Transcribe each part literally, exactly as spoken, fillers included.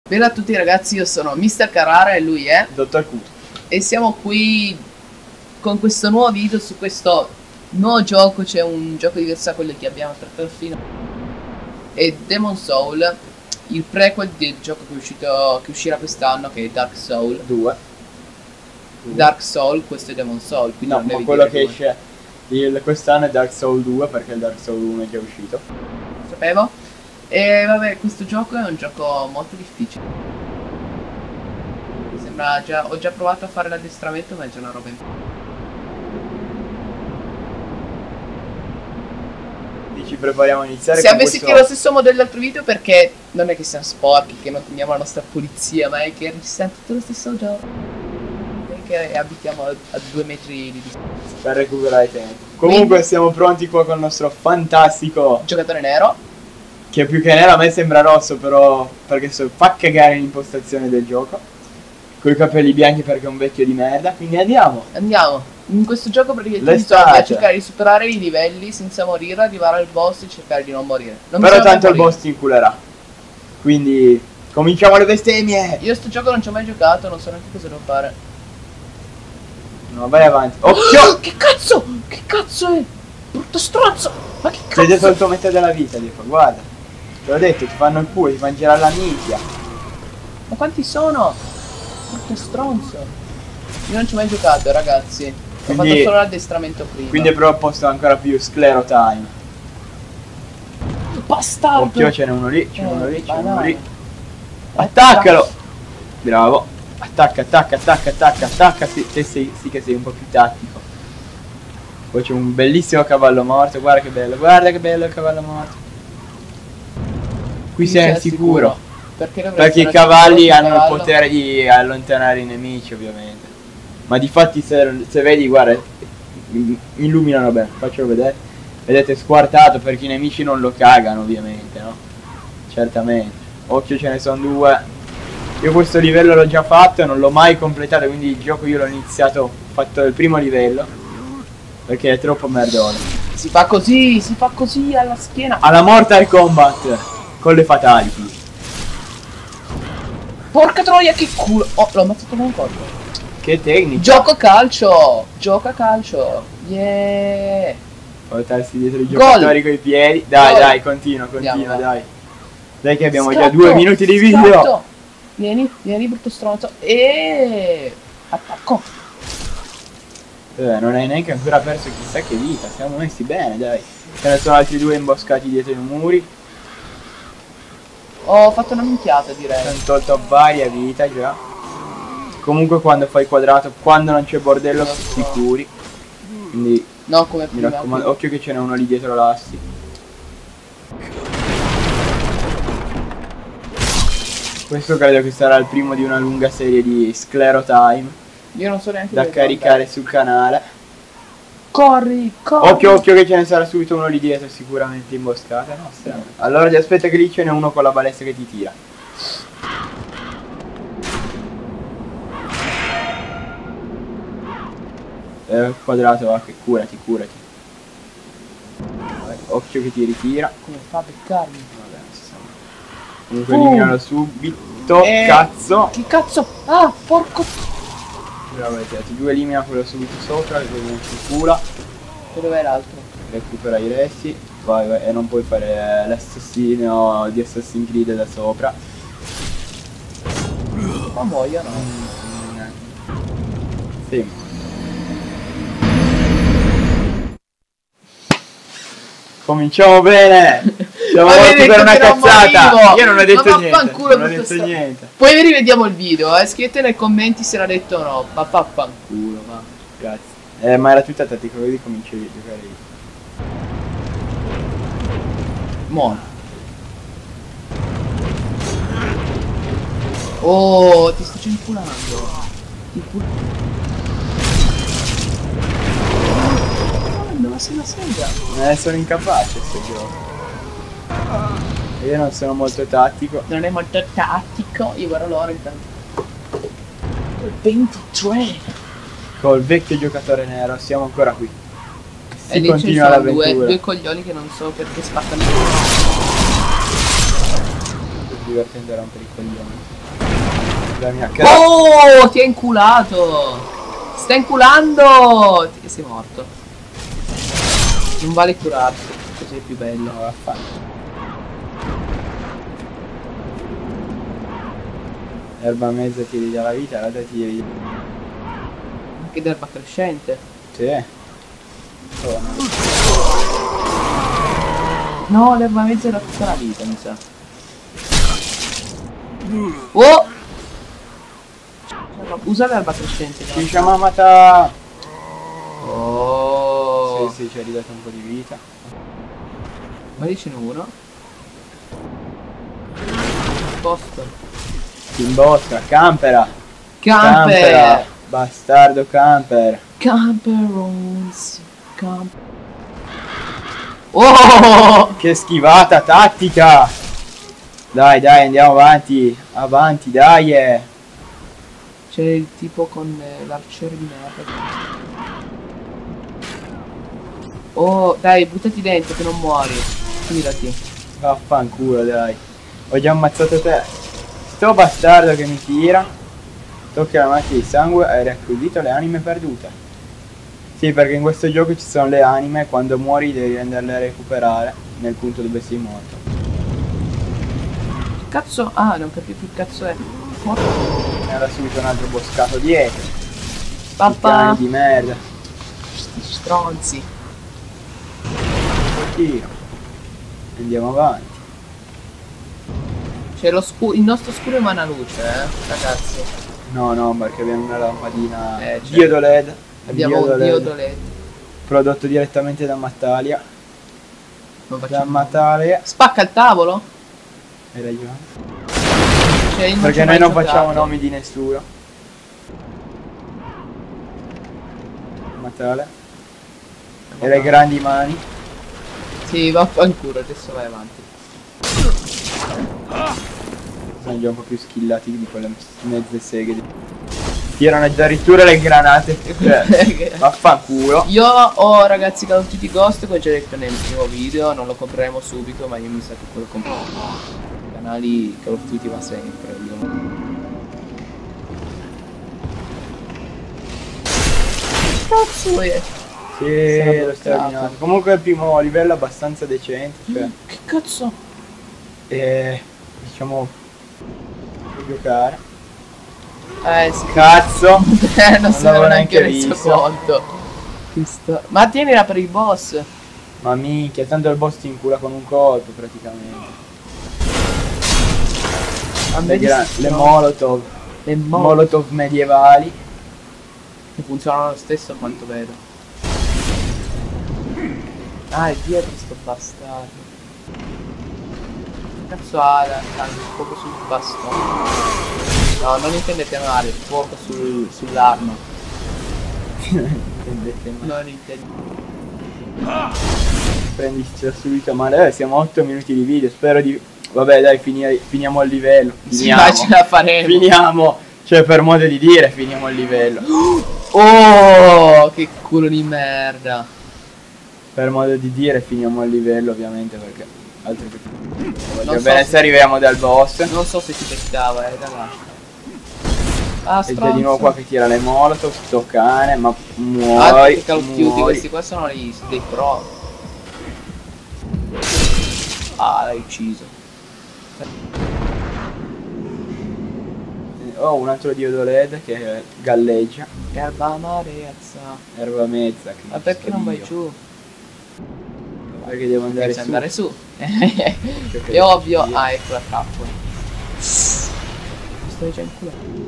Bella a tutti ragazzi, io sono mister Carrara e lui è Dottor Q. E siamo qui con questo nuovo video su questo nuovo gioco. C'è un gioco diverso da quello che abbiamo trattato fino. È Demon Soul, il prequel del gioco che è uscito, che uscirà quest'anno, che è Dark Soul due. Dark Soul, questo è Demon Soul, quindi No, non ma devi quello dire che due. esce quest'anno è Dark Soul due, perché il Dark Soul uno è già uscito. Sapevo. E vabbè, questo gioco è un gioco molto difficile. Mi sembra già, ho già provato a fare l'addestramento, ma è già una roba in più. Ci prepariamo a iniziare. Siamo con vestiti questo... allo stesso modello dell'altro video perché non è che siamo sporchi, che non teniamo la nostra pulizia, ma è che siamo tutti lo stesso gioco. E che abitiamo a, a due metri di distanza. Per recuperare tempo. Comunque Quindi, siamo pronti qua con il nostro fantastico giocatore nero. Che più che nero a me sembra rosso, però perché so, fa cagare l'impostazione del gioco. Con i capelli bianchi perché è un vecchio di merda. Quindi andiamo. Andiamo. In questo gioco praticamente L'estate. bisogna cercare di superare i livelli senza morire, arrivare al boss e cercare di non morire. Non Però bisogna tanto il morire. boss ti inculerà. Quindi cominciamo le bestemmie. Io sto gioco non ci ho mai giocato, non so neanche cosa devo fare. No, vai avanti. Occhio! Che cazzo? Che cazzo è? Brutto stronzo! Ma che Sei già cazzo? tolto metà della vita, dico, guarda. Te l'ho detto, ti fanno il culo, ti mangerà la minchia. Ma quanti sono? Brutto stronzo. Io non ci ho mai giocato, ragazzi. Ho Quindi- fatto solo l'addestramento prima. Quindi è proprio posto ancora più sclero time. Bastardo! Occhio, ce n'è uno lì, ce n'è Eh, uno lì, ce n'è uno banane. lì. Attaccalo! Bravo. Attacca, attacca, attacca, attacca, attacca. Sì, te sei, sì che sei un po' più tattico. Poi c'è un bellissimo cavallo morto. Guarda che bello, guarda che bello il cavallo morto. Qui sei al sicuro. Perché, dovresti Perché i essere al cavalli sicuro sul hanno il cavallo? potere di allontanare i nemici, ovviamente. Ma difatti se, se vedi, guarda, mi illuminano bene, faccelo vedere. Vedete, squartato perché i nemici non lo cagano, ovviamente, no? Certamente. Occhio, ce ne sono due. Io questo livello l'ho già fatto e non l'ho mai completato, quindi il gioco io l'ho iniziato, ho fatto il primo livello. Perché è troppo merdone. Si fa così, si fa così alla schiena. Alla Mortal Kombat con le fatality. Porca troia, che culo. Oh, l'ho ammazzato con un colpo. Che tecnica. Gioco a calcio. Gioca a calcio. Yeah. Portarsi dietro i Gol. giocatori coi piedi. Dai, Gol. dai, continua, continua, Andiamo, dai. Dai che abbiamo già Scatto, due minuti di video. scatto. Vieni, vieni, brutto stronzo. E attacco. Eh, non hai neanche ancora perso chissà che vita. Siamo messi bene, dai. Ce ne sono altri due imboscati dietro i muri. Ho fatto una minchiata, direi. Ci hanno tolto varia vita già. Comunque quando fai quadrato, quando non c'è bordello, ti curi. Quindi No, come mi prima. raccomando, occhio che ce n'è uno lì dietro l'assi. Questo credo che sarà il primo di una lunga serie di Sclero Time Io non so neanche da dove caricare andare. sul canale. Corri, corri. Occhio, occhio che ce ne sarà subito uno lì dietro, sicuramente imboscata. No, strano. Allora ti aspetta che lì ce n'è uno con la balestra che ti tira. Eh, quadrato, va, che curati, curati. Vai, occhio che ti ritira. Come fa a beccarmi? Vabbè, non si sa. Comunque Uh. eliminalo subito. Eh, Cazzo. Che cazzo? Ah, porco. Bravo, ti due elimina quello subito sopra, che poi non si cura. E dov'è l'altro? Recupera i resti. Vai, vai, e non puoi fare l'assassino di Assassin's Creed da sopra. Ma muoiono. Mm, sì. Cominciamo bene! Siamo Avevi morti per detto una che non cazzata! morivo! Io non ho detto Ma niente! vaffanculo, Non ho brutto detto sta- niente! Poi rivediamo il video, eh. Scrivete nei commenti se l'ha detto o no. Ma vaffanculo, ma. Grazie. Eh, ma era tutta tattica, vedi cominci a giocare io. Muori. Oh, ti sto cinculando. Ti cul... Ma sei una sega. Eh, sono incapace a sto gioco. Io non sono molto tattico. Non è molto tattico. Io guardo l'ora intanto. ventitré. Col vecchio giocatore nero siamo ancora qui. E Si lì ci continua sono due, l'avventura. due coglioni che non so perché spaccano. divertente a rompere i coglioni. La mia cara. Oh, ti ha inculato! Sta inculando! Ti- Sei morto. Non vale curarsi, così è più bello. No, vaffanculo. Erba mezza ti ridà la vita, l'altra ti ridà. Anche d'erba crescente. Sì. Oh, no. No, l'erba mezza era tutta la vita, mi sa. Oh! Usa l'erba crescente. Ci siamo amata. Oh! Sì, sì, ci ha ridato un po' di vita. Ma lì ce n'è uno. Posto. In bosca, campera. Camper! Bastardo camper. Camperons. Camper. Oh! Che schivata tattica. Dai, dai, andiamo avanti. Avanti, dai. eh. C'è il tipo con eh, l'arciere di merda. Oh, dai, buttati dentro che non muori. Tirati. Vaffanculo, dai. Ho già ammazzato te. Sto bastardo che mi tira. Tocca la macchia di sangue. Hai raccoglito le anime perdute. Sì, perché in questo gioco ci sono le anime. Quando muori devi andarle a recuperare nel punto dove sei morto. Che cazzo? Ah, non capisco che cazzo è. Era subito un altro boscato dietro. Papà. Cani di merda. Sti stronzi. Tiro. Andiamo avanti. C'è lo scu il nostro scuro emana luce, eh, ragazzi. No, no, perché abbiamo una lampadina Eh, certo. diodo L E D. Abbiamo un Diodo L E D, diodo L E D. prodotto direttamente da Mattalia. Non Da facciamo- Mattalia. Spacca il tavolo? Hai ragione. Cioè, io Perché ci ho noi mai non giocato. facciamo nomi di nessuno. Mattale. E le grandi mani. Sì, vaffanculo, adesso vai avanti. Sono già un po' più skillati di quelle mezze seghe. di- Tirano addirittura le granate. Cioè, vaffanculo. Io ho, ragazzi, Call of Duty Ghost, come ho già detto nel primo video, non lo compreremo subito, ma io mi sa che quello compro. I canali Call of Duty va sempre. Io. Cazzo è? Sì, Sarà lo bloccato. sterminato. Comunque il primo livello è abbastanza decente. Cioè, Che cazzo? e diciamo puoi giocare. Eh sì. Cazzo! Eh, non se ne l'avevo era neanche reso visto. conto. Che sta- Ma tienila per il boss. Ma minchia, tanto il boss ti incula con un colpo praticamente. A me Le, di gra- sti le stronzi. molotov. Le mo- Molotov medievali. Che funzionano lo stesso a quanto vedo. Ah, è dietro sto bastardo. Che cazzo ha da tanto fuoco sul bastone? No, non intendete male, fuoco sul, sull'arma. Intendete male. Non intendo. Prendicela subito male. Eh, siamo a otto minuti di video. Spero di. Vabbè, dai, fini- finiamo il livello. Sì, Finiamo. ma ce la faremo. Finiamo. Cioè, per modo di dire, finiamo il livello. Oh, che culo di merda. Per modo di dire, finiamo il livello, ovviamente, perché. Altro che. Voglio so bene se- se arriviamo dal boss. Non so se ti beccava, eh, da là. Ah, E c'è di nuovo qua che tira le molotov, sto cane, ma Ah, muori. che Call of Duty, muori. questi qua sono dei, dei pro. Ah, l'hai ucciso. Ho un altro diodo L E D che galleggia. Erba amarezza. Erba mezza. Cristo Ma perché non vai Dio. giù? Perché devo andare Perché su. andare su. Perché È ovvio. sì. Ah, ecco la trappola. Mi stai già inculando.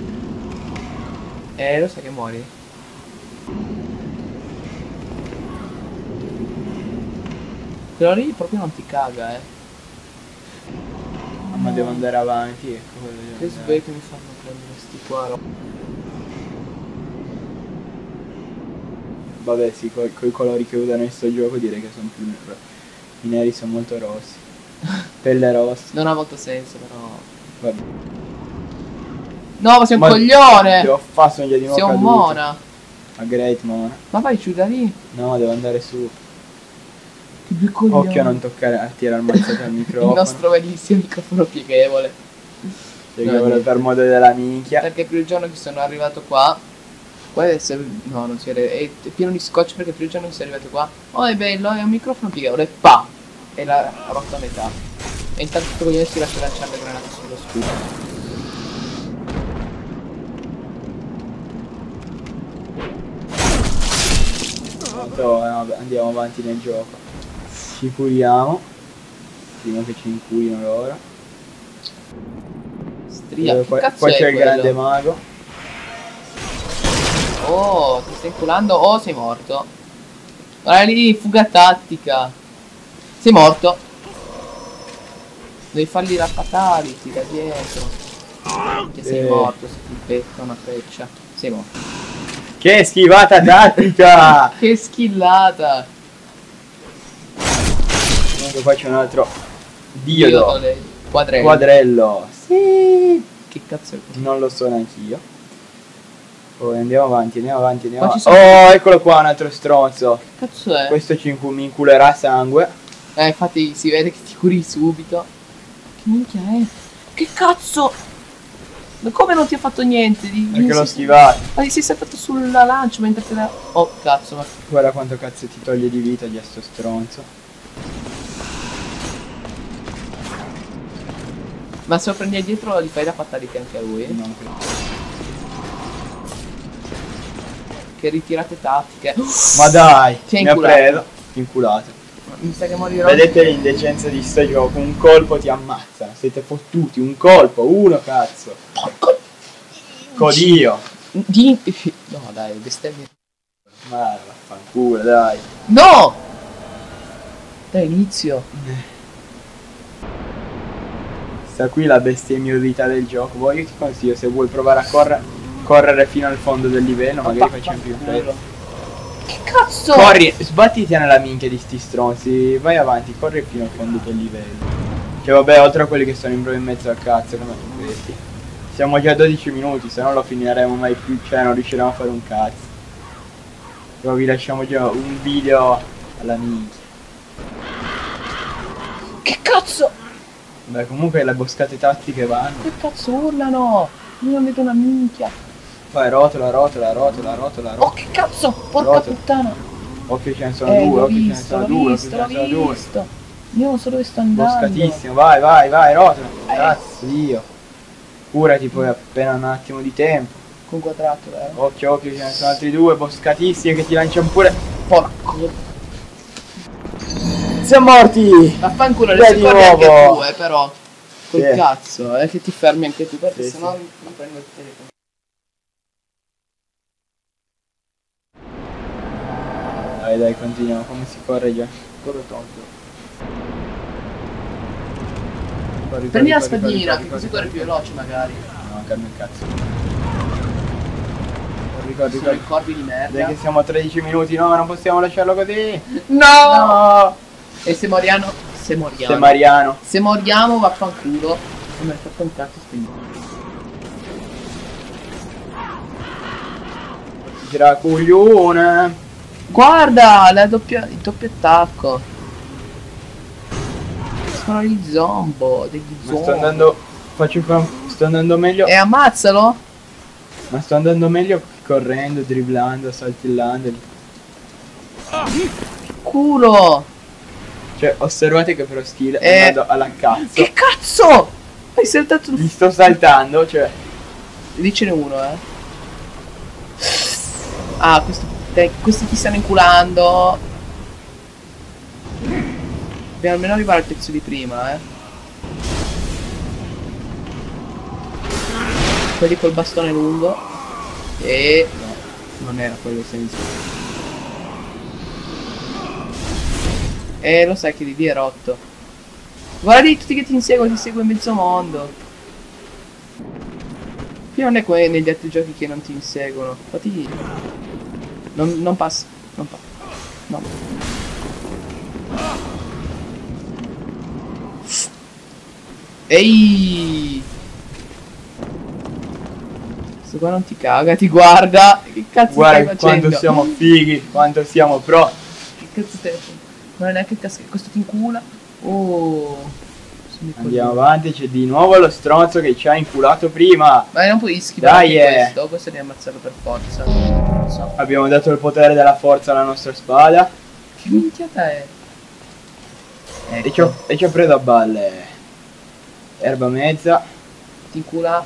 Eh, lo sai che muori? Quello lì proprio non ti caga, eh. Ma devo andare avanti, ecco quello devo Che andare. sbecchi mi fanno prendere sti qua. Vabbè sì, con i colori che usano in sto gioco direi che sono più neri. I neri sono molto rossi. Pelle rossa. Non ha molto senso, però. Vabbè. No, ma sei un Ma- coglione! Devo fare, sono già di nuovo Sei un caduto. mona! A Great Mona. Ma vai giù da lì! No, devo andare su. Che Che due coglioni. Occhio a non toccare, a tirare mazzate al microfono. Il nostro bellissimo microfono pieghevole. Pieghevole per modo della minchia. Perché più il giorno che sono arrivato qua. Qua deve essere. No, non si è. È pieno di scotch perché più il giorno che sei arrivato qua. Oh, è bello, è un microfono pieghevole. Pa! E l'ha rotto a metà. E intanto questo coglione si lascia lanciare le granate sullo scudo. Andiamo avanti nel gioco. Ci curiamo prima che ci incurino loro. Stria, eh, che cazzo qua c'è il quello? grande mago. Oh, ti stai inculando? Oh, sei morto. Guarda lì, fuga tattica. Sei morto. Devi fargli la fatality da dietro. Che sei Eh. morto, se ti becca una freccia. Sei morto. Che schivata tattica! Che skillata! Comunque qua c'è un altro diodo. Diodole. Quadrello. Quadrello. Sì. Che cazzo è questo? Non lo so neanch'io. Poi andiamo avanti, andiamo avanti, andiamo Qua ci avanti. sono- Oh, eccolo qua un altro stronzo. Che cazzo è? Questo ci incu- mi inculerà sangue. Eh, infatti si vede che ti curi subito. Che minchia è? Che cazzo? Ma come non ti ha fatto niente? Di, Perché di- l'ho schivato. Ma ti sei saltato sulla lancia mentre te la... Oh cazzo, ma... Guarda quanto cazzo ti toglie di vita di sto stronzo. Ma se lo prendi dietro gli fai la fatality anche a lui? Non credo. Che ritirate tattiche. Ma dai, Ti hai mi ha inculato. preso. Inculato. Mi sa che morirò. Vedete l'indecenza di sto gioco, un colpo ti ammazza. Siete fottuti, un colpo, uno cazzo. Porco... Codio. Di... No dai, bestemmia. Ma vaffanculo, dai. No! Dai, inizio. Sta qui la bestemmiosità del gioco. Poi io ti consiglio, se vuoi provare a correre, correre fino al fondo del livello, magari facciamo più in fretta. Che cazzo? Corri, sbattiti nella minchia di sti stronzi, vai avanti, corri fino al fondo del livello. Cioè vabbè, oltre a quelli che sono in proprio in mezzo al cazzo come questi. Siamo già a dodici minuti, se no lo finiremo mai più, cioè non riusciremo a fare un cazzo. Però vi lasciamo già un video alla minchia. Che cazzo? Beh, comunque le boscate tattiche vanno. Che cazzo urlano? Io non vedo una minchia. Vai, rotola, rotola, rotola, rotola, rotola. Oh che cazzo? Porca Rotola. puttana. Occhio ce ne sono Eh, due, l'ho occhio ce ne visto, sono l'ho due, occhio visto, ce l'ho ne sono due. visto. Io non so dove sto andando. Boscatissimo, vai, vai, vai, rotola. Eh. Cazzo, Dio. Curati poi appena un attimo di tempo. Con quadrato, eh. Occhio, occhio, ce ne sono altri due, boscatissimi che ti lanciano pure. Porco. Siamo morti! Vaffanculo, Beh, adesso di corri anche nuovo. tu, eh, però. Col Sì. cazzo, eh, che ti fermi anche tu, perché Sì, sennò sì. non prendo il telefono. Dai, dai, continuiamo, come si corre già? Corro tonto. Corri, Prendi la corri, corri, spadina, corri, che così corri, corri più veloce magari. No, calma il cazzo. Corri, corri, Sono corri. i corvi di Dai merda. che siamo a tredici minuti, no, non possiamo lasciarlo così. No! No! E se moriamo? Se moriamo. Se Mariano. Se moriamo vaffanculo. Come hai fatto un cazzo spegno. Gira coglione. Guarda, la doppia, il doppio attacco. Sono gli zombo, degli Ma zombo. sto andando. Faccio fa- sto andando meglio. E ammazzalo. Ma sto andando meglio correndo, dribblando, saltillando. Culo. Cioè, osservate che però skill Eh. andando alla cazzo. Che cazzo? Hai saltato Gli il... sto saltando, cioè. Dicene uno, eh. Ah, questo, dai, questi ti stanno inculando. Dobbiamo almeno arrivare al pezzo di prima, eh. Quelli col bastone lungo. E... no, non era quello senso. Eh, lo sai che di lì è rotto. Guarda lì tutti che ti inseguono, ti segue mezzo mondo. Qui non è come negli altri giochi che non ti inseguono. Infatti... Non, non passa. Non passa. No. Ehi! Questo qua non ti caga, ti guarda. Che cazzo Guarda stai facendo? quanto siamo fighi, quanto siamo pro. Che cazzo stai facendo? Non è neanche il caschetto. Questo ti incula. Oh. Andiamo avanti, c'è di nuovo lo stronzo che ci ha inculato prima. Ma non puoi schivare Dai, eh. questo. Questo devi ammazzarlo per forza. Non so. Abbiamo dato il potere della forza alla nostra spada. Che minchiata è? Ecco. E ci ho, e ci ho preso a balle. Erba mezza. Ti incula.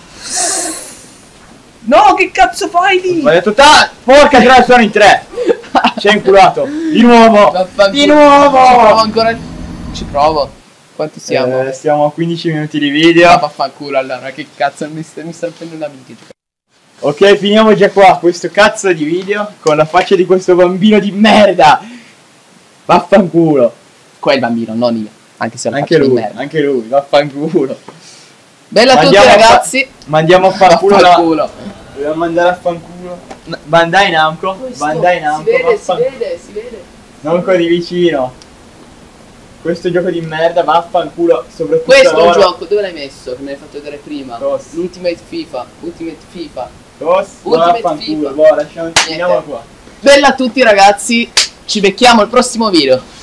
No, che cazzo fai lì? Ho detto ta! Porca tra, sono in tre. Ci ha inculato. Di nuovo. Vaffanculo. Di nuovo. Ci provo ancora. Ci provo. Quanti siamo? Eh, stiamo a quindici minuti di video. Ah, vaffanculo allora, che cazzo mi sta, mi sta prendendo una minchia. Ok, finiamo già qua questo cazzo di video con la faccia di questo bambino di merda. Vaffanculo. Qua è il bambino, non io. Anche se lo Anche faccio di lui, merda. anche lui, vaffanculo. Bella a tutti Mandiamo a fa- ragazzi. Mandiamo a fanculo la... Vaffanculo. Dobbiamo mandare a fanculo. No, Bandai Namco. Questo Bandai Namco. Si vede, si vaffan- vede, si vede. Non così vicino. Questo gioco di merda, vaffanculo. Soprattutto Questo è un loro. gioco, dove l'hai messo? Che me l'hai fatto vedere prima. Cos. L'Ultimate FIFA. Ultimate FIFA. Cos, Ultimate vaffanculo. FIFA. Boh, lasciamo, finiamo Niente. qua. Bella a tutti ragazzi. Ci becchiamo al prossimo video.